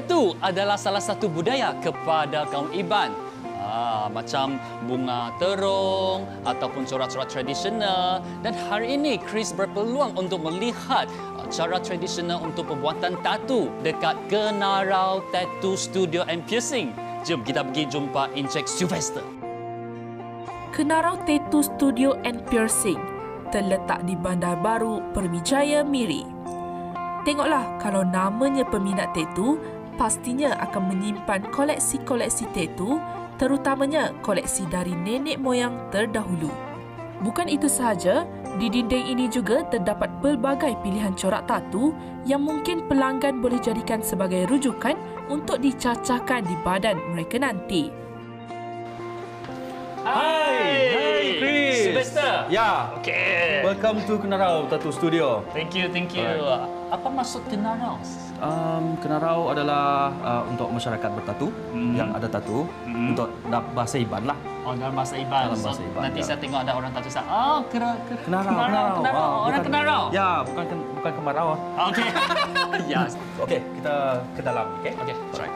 Tattoo adalah salah satu budaya kepada kaum Iban. Macam bunga terung ataupun corak-corak tradisional. Dan hari ini Chris berpeluang untuk melihat cara tradisional untuk pembuatan tattoo dekat Kenarau Tattoo Studio and Piercing. Jom kita pergi jumpa Encik Sylvester. Kenarau Tattoo Studio and Piercing terletak di Bandar Baru, Permijaya, Miri. Tengoklah, kalau namanya peminat tattoo, pastinya akan menyimpan koleksi-koleksi tattoo, terutamanya koleksi dari nenek moyang terdahulu. Bukan itu sahaja, di dinding ini juga terdapat pelbagai pilihan corak tattoo yang mungkin pelanggan boleh jadikan sebagai rujukan untuk dicacahkan di badan mereka nanti. Hai Chris. Sylvester. Ya. Okay. Welcome to Kenarau Tattoo Studio. Thank you. Alright. Apa maksud Kenarau? Kenarau adalah untuk masyarakat bertatu yang ada tatu untuk bahasa Iban lah. Oh, dalam bahasa Iban. Dalam bahasa Iban, Nanti ya. saya tengok ada orang tattoo saya. Kenarau. Orang Kenarau. Ya, bukan Kemarau. Okey. Ya. Okey, kita ke dalam, okey? Okey, alright.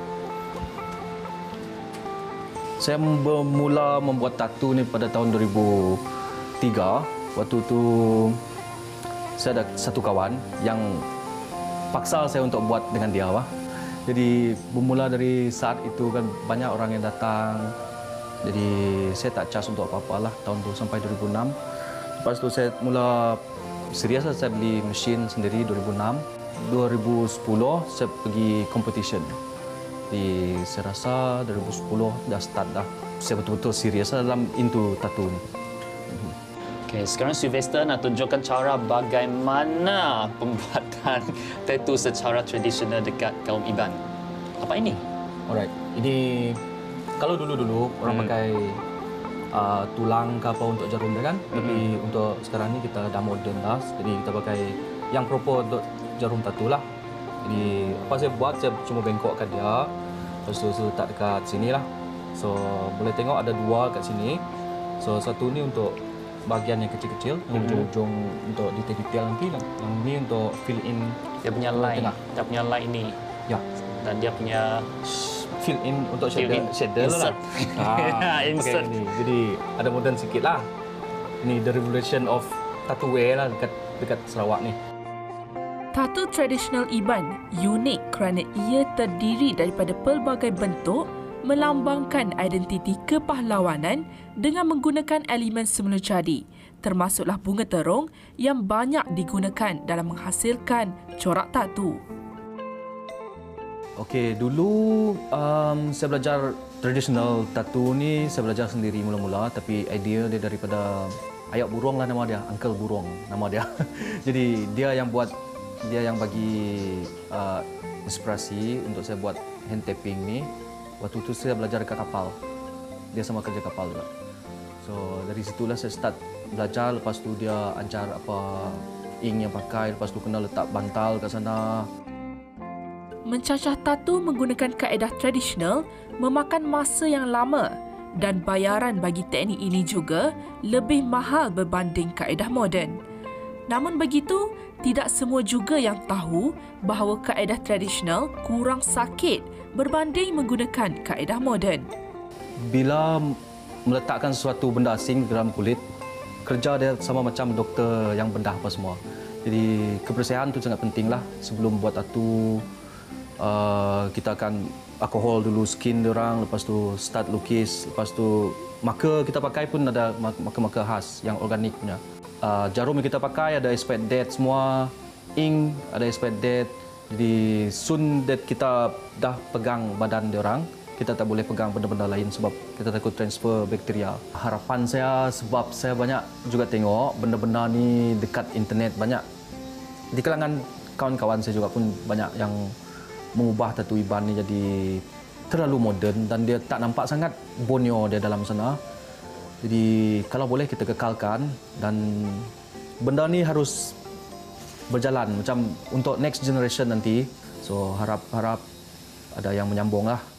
Saya bermula membuat tattoo ni pada tahun 2003. Waktu tu saya ada satu kawan yang paksa saya untuk buat dengan dia. Jadi bermula dari saat itu kan banyak orang yang datang. Jadi saya tak cas untuk apa-apa lah tahun tu sampai 2006. Lepas tu saya mula serius saya beli mesin sendiri 2006. 2010 saya pergi competition. Jadi saya rasa 2010 dah start dah. Saya betul-betul serius dalam into tattoo ni. Okey, sekarang Sylvester nak tunjukkan cara bagaimana pembuatan tattoo secara tradisional dekat kaum Iban. Apa ini? Alright. Ini kalau dulu-dulu orang pakai tulang ke apa untuk jarum dia kan. Tapi untuk sekarang ni kita dah modern dah. Jadi kita pakai yang proper untuk jarum tattoo lah. Jadi apa saya buat, saya cuma bengkokkan dia. Lepas tu saya letak dekat sini lah. So boleh tengok ada dua kat sini. So satu ni untuk bahagian yang kecil-kecil, ujung-ujung untuk detail-detail nanti lah. Yang ni untuk fill in Dia punya line. tengah. Dia punya line ni. Ya, Dan dia punya fill in untuk Fill in. shader lah. Insert. Insert. Pakai ini. Jadi ada modern sikit lah. Ini the revolution of tattoo wear lah dekat Sarawak ni. Tattoo tradisional Iban unik kerana ia terdiri daripada pelbagai bentuk melambangkan identiti kepahlawanan dengan menggunakan elemen semula jadi, termasuklah bunga terung yang banyak digunakan dalam menghasilkan corak tattoo. Okey, dulu saya belajar tradisional tattoo ni, saya belajar sendiri mula-mula, tapi idea dia daripada Ayat Burung lah nama dia, Uncle Burung nama dia. Jadi dia yang bagi inspirasi untuk saya buat hand tapping ni. Waktu tu saya belajar dekat kapal. Dia sama kerja kapal juga. So dari situlah saya start belajar. Lepas tu dia ajar apa ink yang pakai. Lepas tu kena letak bantal kat sana. Mencacah tattoo menggunakan kaedah tradisional memakan masa yang lama dan bayaran bagi teknik ini juga lebih mahal berbanding kaedah moden. Namun begitu, tidak semua juga yang tahu bahawa kaedah tradisional kurang sakit berbanding menggunakan kaedah moden. Bila meletakkan sesuatu benda asing dalam kulit, kerja dia sama macam doktor yang bedah apa semua. Jadi kebersihan tu sangat penting lah. Sebelum buat tattoo, kita akan alkohol dulu skin diorang, lepas tu start lukis, lepas tu marker kita pakai pun ada marker-marker khas yang organik punya. Jarum yang kita pakai ada expired date semua, ink ada expired date. Jadi soon that kita dah pegang badan diorang, kita tak boleh pegang benda-benda lain sebab kita takut transfer bakteria. Harapan saya sebab saya banyak juga tengok benda-benda ni dekat internet, banyak di kalangan kawan-kawan saya juga pun banyak yang mengubah tattoo Iban ni jadi terlalu moden dan dia tak nampak sangat bonyo dia dalam sana. Jadi kalau boleh kita kekalkan dan benda ni harus berjalan macam untuk next generation nanti. So harap ada yang menyambung lah.